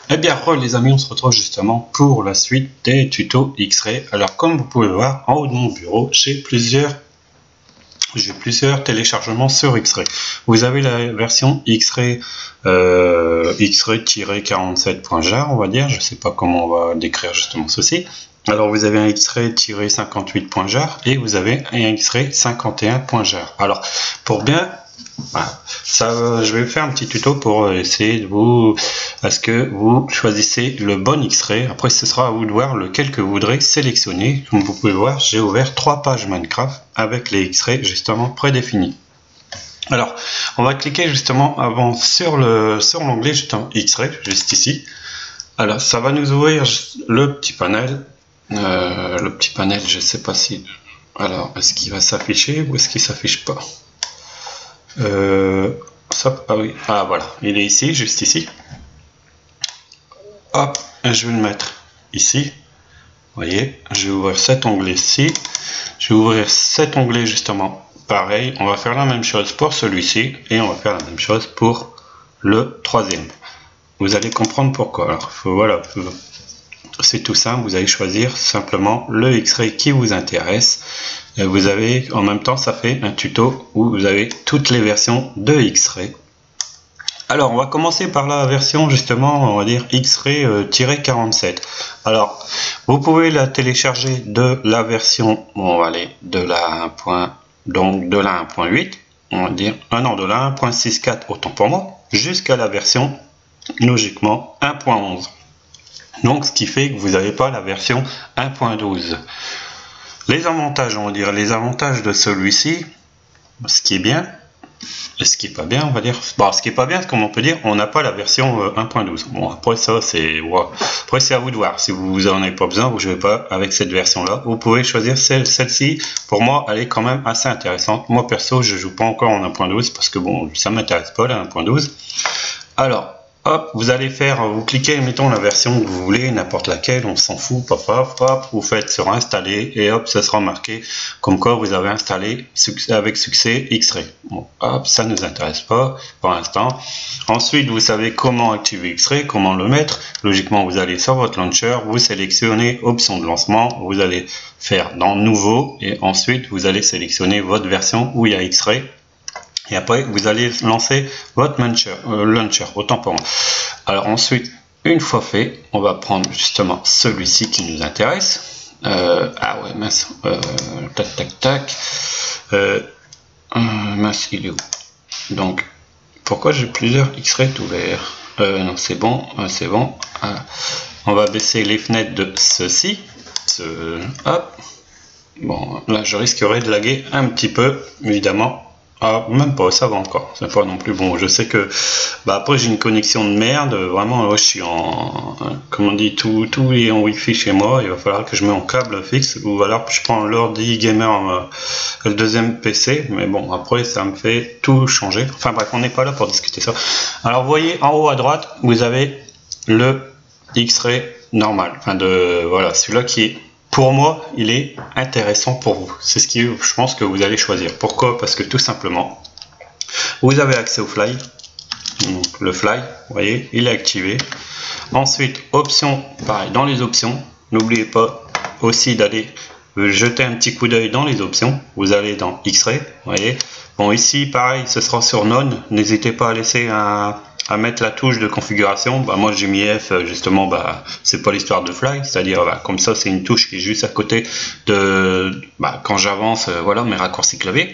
Eh bien, les amis, on se retrouve justement pour la suite des tutos X-Ray. Alors, comme vous pouvez voir, en haut de mon bureau, j'ai plusieurs téléchargements sur X-Ray. Vous avez la version X-Ray X-Ray-47.jar, on va dire. Je ne sais pas comment on va décrire justement ceci. Alors, vous avez un X-Ray-58.jar et vous avez un X-Ray 51.jar. Alors, pour bien... Voilà. Ça, je vais faire un petit tuto pour essayer de vous... Est-ce que vous choisissez le bon X-Ray. Après, ce sera à vous de voir lequel que vous voudrez sélectionner. Comme vous pouvez voir, j'ai ouvert 3 pages Minecraft avec les X-Ray justement prédéfinis. Alors, on va cliquer justement avant sur l'onglet justement X-Ray, juste ici. Alors, ça va nous ouvrir le petit panel. Je sais pas si... Alors, est-ce qu'il va s'afficher ou est-ce qu'il s'affiche pas? Ah oui, ah voilà, il est ici, juste ici. Hop, je vais le mettre ici. Vous voyez, je vais ouvrir cet onglet-ci. Je vais ouvrir cet onglet justement. Pareil, on va faire la même chose pour celui-ci et on va faire la même chose pour le troisième. Vous allez comprendre pourquoi. Alors, voilà, c'est tout simple. Vous allez choisir simplement le X-Ray qui vous intéresse. Vous avez en même temps, ça fait un tuto où vous avez toutes les versions de X-Ray. Alors, on va commencer par la version justement, on va dire X-Ray-47. Alors, vous pouvez la télécharger de la version, bon, on va aller de la 1.8, on va dire, de la 1.64 autant pour moi, jusqu'à la version logiquement 1.11. Donc, ce qui fait que vous n'avez pas la version 1.12. Les avantages, on va dire, les avantages de celui-ci, ce qui est bien, et ce qui est pas bien, on va dire. Bon, ce qui est pas bien, comme on peut dire, on n'a pas la version 1.12. Bon, après ça, c'est après c'est à vous de voir. Si vous en avez pas besoin, vous jouez pas avec cette version-là. Vous pouvez choisir celle-ci. Pour moi, elle est quand même assez intéressante. Moi perso, je joue pas encore en 1.12 parce que bon, ça m'intéresse pas la 1.12. Alors. Hop, vous allez vous cliquez, mettons la version que vous voulez, n'importe laquelle, on s'en fout, hop, vous faites sur installer et hop, ça sera marqué comme quoi vous avez installé avec succès X-Ray. Bon, hop, ça ne nous intéresse pas pour l'instant. Ensuite, vous savez comment activer X-Ray, comment le mettre. Logiquement, vous allez sur votre launcher, vous sélectionnez option de lancement, vous allez faire dans nouveau et ensuite vous allez sélectionner votre version où il y a X-Ray. Et après, vous allez lancer votre launcher, autant pour moi. Alors ensuite, une fois fait, on va prendre justement celui-ci qui nous intéresse. Ah ouais, mince. Tac. Mince, il est où? Donc, pourquoi j'ai plusieurs X-Ray ouverts? Non, c'est bon, c'est bon. On va baisser les fenêtres de ceci. Hop. Bon, là, je risquerais de laguer un petit peu, évidemment. Ah, même pas, ça va encore, c'est pas non plus bon. Je sais que après j'ai une connexion de merde, vraiment je suis en, comment on dit, tout est en wifi chez moi. Il va falloir que je mette en câble fixe ou alors je prends l'ordi gamer, le deuxième PC, mais bon après ça me fait tout changer. Enfin bref, on n'est pas là pour discuter ça. Alors vous voyez en haut à droite, vous avez le X-Ray normal, enfin voilà, celui-là qui est... Pour moi, il est intéressant pour vous. C'est ce qui, je pense, que vous allez choisir. Pourquoi? Parce que tout simplement, vous avez accès au fly. Donc, le fly, vous voyez, il est activé. Ensuite, options, pareil, dans les options, n'oubliez pas aussi d'aller jeter un petit coup d'œil dans les options. Vous allez dans X-Ray, vous voyez. Bon, ici, pareil, ce sera sur None. N'hésitez pas à laisser à mettre la touche de configuration. Moi j'ai mis F justement, c'est pas l'histoire de fly, c'est-à-dire comme ça c'est une touche qui est juste à côté de quand j'avance, voilà mes raccourcis clavier.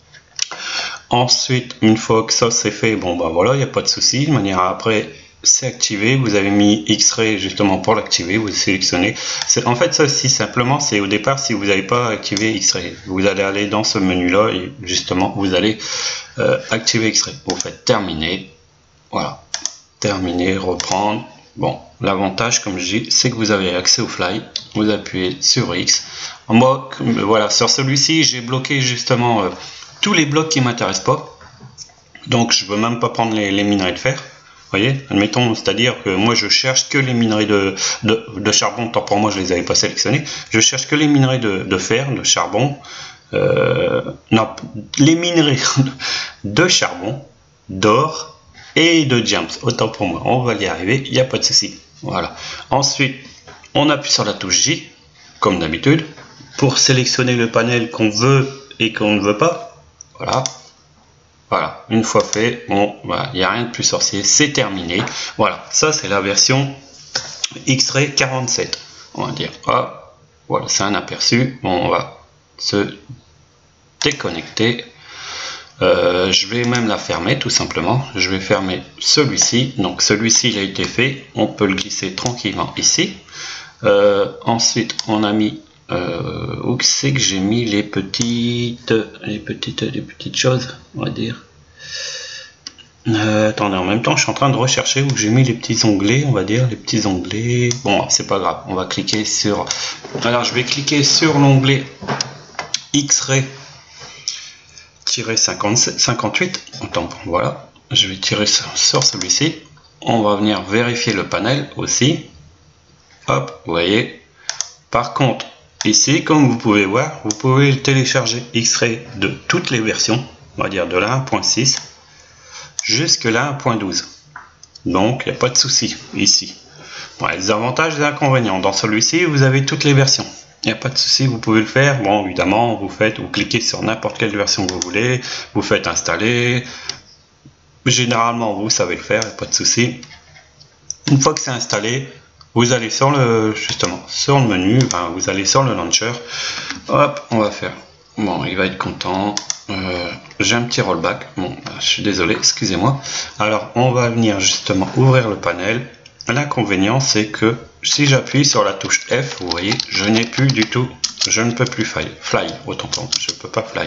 Ensuite, une fois que ça c'est fait, voilà, il n'y a pas de souci. De manière après c'est activé, vous avez mis X-Ray justement pour l'activer, vous sélectionnez. En fait ça aussi simplement, c'est au départ si vous n'avez pas activé X-Ray, vous allez aller dans ce menu là et justement vous allez activer X-Ray. Vous faites terminer. Voilà, terminer, reprendre. Bon, l'avantage, comme je dis, c'est que vous avez accès au fly. Vous appuyez sur X. Moi, voilà, sur celui-ci, j'ai bloqué justement tous les blocs qui ne m'intéressent pas. Donc, je ne veux même pas prendre les minerais de fer. Vous voyez, admettons, c'est-à-dire que moi, je cherche que les minerais de charbon. Tant pour moi, je ne les avais pas sélectionnés. Je cherche que les minerais de fer, de charbon. Non, les minerais de charbon, d'or et de James. Autant pour moi, on va y arriver, il n'y a pas de souci. Voilà. Ensuite, on appuie sur la touche J, comme d'habitude, pour sélectionner le panel qu'on veut et qu'on ne veut pas. Voilà. Voilà, une fois fait, bon, voilà, il n'y a rien de plus sorcier, c'est terminé. Voilà, ça c'est la version X-Ray 47, on va dire. Ah, voilà, c'est un aperçu. Bon, on va se déconnecter. Je vais même la fermer tout simplement. Je vais fermer celui-ci. Donc celui-ci il a été fait. On peut le glisser tranquillement ici. Ensuite, on a mis où c'est que j'ai mis les petites choses, on va dire. Attendez, en même temps, je suis en train de rechercher où j'ai mis les petits onglets, on va dire, les petits onglets. Bon, c'est pas grave, on va cliquer sur. Alors, je vais cliquer sur l'onglet X-Ray 58. Attends, voilà, je vais tirer sur celui-ci. On va venir vérifier le panel aussi. Hop, vous voyez. Par contre, ici, comme vous pouvez voir, vous pouvez télécharger X-Ray de toutes les versions, on va dire de la 1.6 jusque la 1.12. Donc, il n'y a pas de souci ici. Bon, les avantages et les inconvénients. Dans celui-ci, vous avez toutes les versions. Il n'y a pas de souci, vous pouvez le faire. Bon, évidemment, vous cliquez sur n'importe quelle version que vous voulez, vous faites installer. Généralement, vous savez le faire, il n'y a pas de souci. Une fois que c'est installé, vous allez sur le menu, enfin, vous allez sur le launcher. Hop, on va faire. Bon, il va être content. J'ai un petit rollback. Bon, je suis désolé, excusez-moi. Alors, on va venir justement ouvrir le panel. L'inconvénient, c'est que si j'appuie sur la touche F, vous voyez, je n'ai plus du tout, je ne peux plus fly. Autant pour moi, je ne peux pas fly.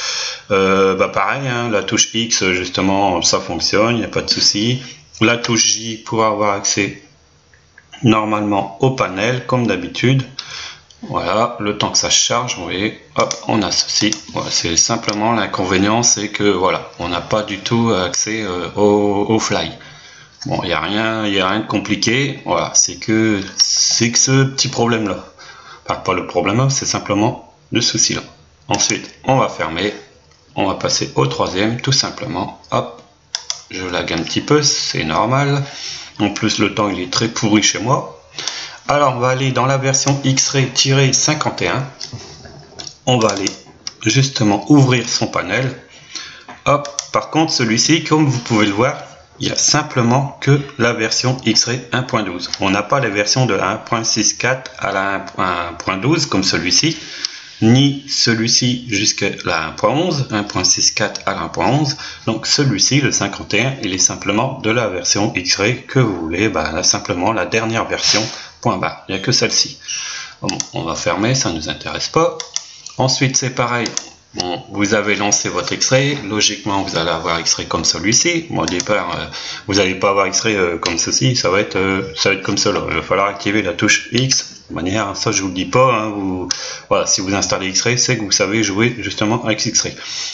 Pareil, hein, la touche X, justement, ça fonctionne, il n'y a pas de souci. La touche J pour avoir accès normalement au panel comme d'habitude. Voilà, le temps que ça charge, vous voyez, hop, on a ceci. Voilà, c'est simplement l'inconvénient, c'est que voilà, on n'a pas du tout accès au fly. Bon, il n'y a rien de compliqué. Voilà, c'est que ce petit problème là. Enfin, pas le problème, c'est simplement le souci là. Ensuite, on va fermer. On va passer au troisième, tout simplement. Hop, je lag un petit peu, c'est normal. En plus, le temps il est très pourri chez moi. Alors, on va aller dans la version X-Ray-51. On va aller justement ouvrir son panel. Hop, par contre, celui-ci, comme vous pouvez le voir, il n'y a simplement que la version X-Ray 1.12. On n'a pas les versions de 1.64 à la 1.12 comme celui-ci, ni celui-ci jusqu'à la 1.11, 1.64 à la 1.11. Donc celui-ci, le 51, il est simplement de la version X-Ray que vous voulez, là, simplement la dernière version. Point barre, il n'y a que celle-ci. Bon, on va fermer, ça ne nous intéresse pas. Ensuite, c'est pareil. Bon, vous avez lancé votre X-Ray. Logiquement, vous allez avoir X-Ray comme celui-ci. Bon, au départ, vous n'allez pas avoir X-Ray comme ceci. Ça va être comme cela. Il va falloir activer la touche X. De manière, ça, je vous le dis pas. Hein, voilà, si vous installez X-Ray, c'est que vous savez jouer justement avec X-Ray.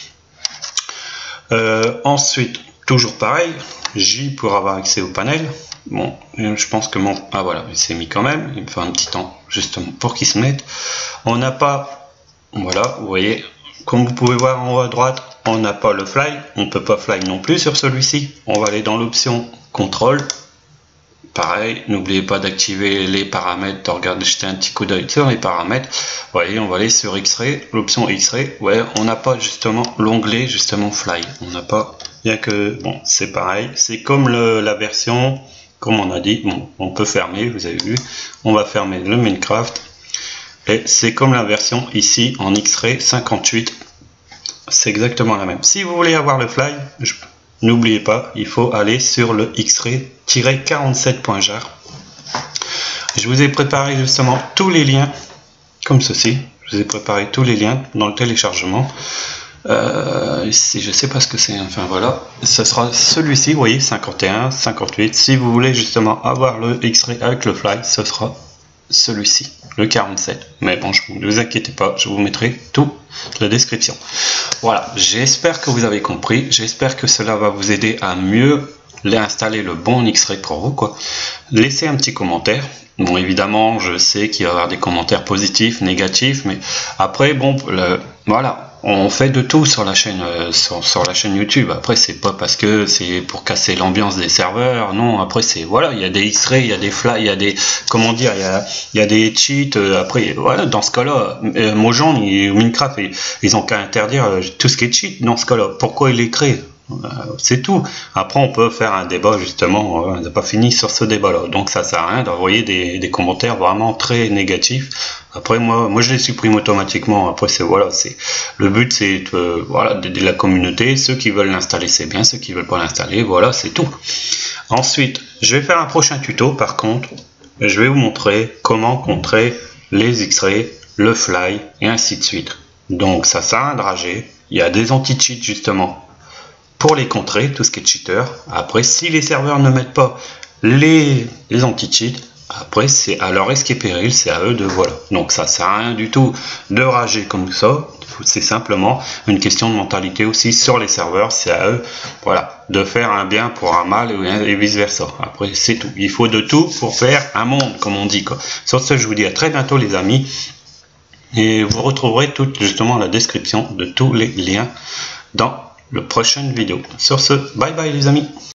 Ensuite, toujours pareil. J pour avoir accès au panel. Bon, je pense que ah voilà, il s'est mis quand même. Il me faut un petit temps justement pour qu'il se mette. On n'a pas, voilà, vous voyez, comme vous pouvez voir en haut à droite, on n'a pas le fly. On ne peut pas fly non plus sur celui-ci. On va aller dans l'option contrôle. Pareil, n'oubliez pas d'activer les paramètres. Regardez, jeter un petit coup d'œil sur les paramètres. Vous voyez, on va aller sur X-Ray, l'option X-Ray. Ouais, on n'a pas justement l'onglet justement fly. On n'a pas, bien que bon, c'est pareil. C'est comme la version. Comme on a dit, bon, on peut fermer, vous avez vu, on va fermer le Minecraft, et c'est comme la version ici en X-Ray 58, c'est exactement la même. Si vous voulez avoir le fly, n'oubliez pas, il faut aller sur le X-Ray-47.jar. Je vous ai préparé justement tous les liens, comme ceci, je vous ai préparé tous les liens dans le téléchargement. Si je sais pas ce que c'est, enfin voilà, ce sera celui-ci, vous voyez, 51, 58. Si vous voulez justement avoir le X-Ray avec le fly, ce sera celui-ci, le 47. Mais bon, ne vous inquiétez pas, je vous mettrai tout dans la description. Voilà, j'espère que vous avez compris, j'espère que cela va vous aider à mieux installer le bon X-Ray pour vous, quoi. Laissez un petit commentaire. Bon, évidemment, je sais qu'il va y avoir des commentaires positifs, négatifs, mais après, bon, voilà. on fait de tout sur la chaîne, sur la chaîne YouTube. Après, c'est pas parce que c'est pour casser l'ambiance des serveurs. Non, après c'est voilà, il y a des X-ray, il y a des fly, il y a des comment dire, il y a des cheats. Après, voilà, dans ce cas-là, Mojang et Minecraft, ils ont qu'à interdire tout ce qui est cheat. Dans ce cas-là, pourquoi ils les créent? C'est tout. Après, on peut faire un débat justement. On n'a pas fini sur ce débat-là. Donc, ça sert à rien d'envoyer des commentaires vraiment très négatifs. Après, moi, je les supprime automatiquement. Après, c'est voilà, c'est le but, c'est voilà, d'aider la communauté. Ceux qui veulent l'installer, c'est bien. Ceux qui veulent pas l'installer, voilà, c'est tout. Ensuite, je vais faire un prochain tuto. Par contre, je vais vous montrer comment contrer les X-ray, le fly et ainsi de suite. Donc, ça sert à rien de rager. Il y a des anti-cheats justement pour les contrer, tout ce qui est cheater. Après, si les serveurs ne mettent pas les anti-cheats, après c'est à leur risque et péril, c'est à eux de voilà. Donc ça sert à rien du tout de rager comme ça. C'est simplement une question de mentalité aussi sur les serveurs. C'est à eux, voilà, de faire un bien pour un mal et vice versa. Après c'est tout. Il faut de tout pour faire un monde, comme on dit quoi. Sur ce, je vous dis à très bientôt les amis. Et vous retrouverez tout justement la description de tous les liens dans la prochaine vidéo. Sur ce, bye bye les amis.